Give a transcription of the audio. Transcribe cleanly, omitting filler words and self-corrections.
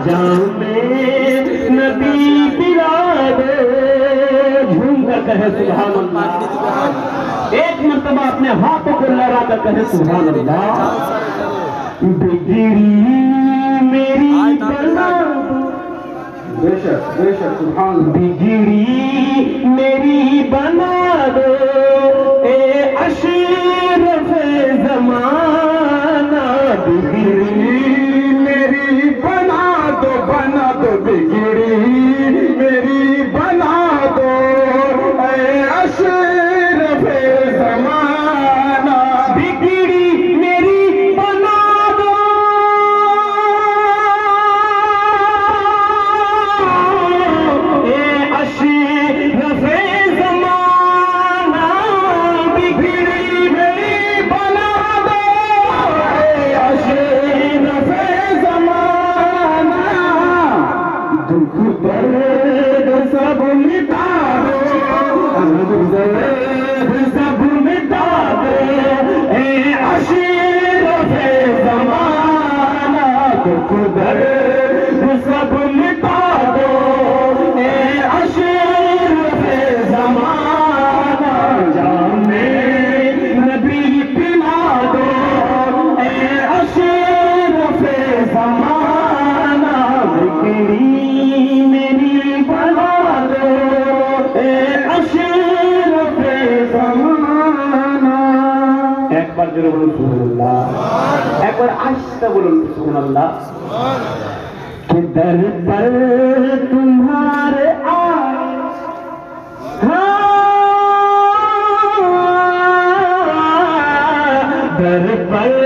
जाऊं में नबी पिला दो। झूम कर कहे सुभान अल्लाह। एक मर्तबा अपने हाथों को लहरा कर कहे सुभान अल्लाह। बिगड़ी मेरी बना दो, बेशक बेशक सुभान। बिगड़ी मेरी बना दो ए अशरफ ज़माना। बिगड़ी मेरी बना दो, बिगड़ी मेरी बना दो ए अशरफ ज़माना। बिगड़ी मेरी बना दो ए अशरफ ज़माना। बिगड़ी मेरी बना दो ए अशरफ ज़माना। दुख दर्द सब मिटा दो, दर्द सब मिटा दो ए अशरफ ज़माना। दुख दर्द सब मिटा दो ए अशरफ ज़माना। जामे नबी पिला दो ए अशरफ ज़माना। बिगड़ी मेरी बना दो ए अशरफ ज़माना। एक बार जरूर बोलूं सुभान, एक बार आहिस्ता बोलूं सुभान। कि दर पर तुम्हारे आए, हाँ, दर पर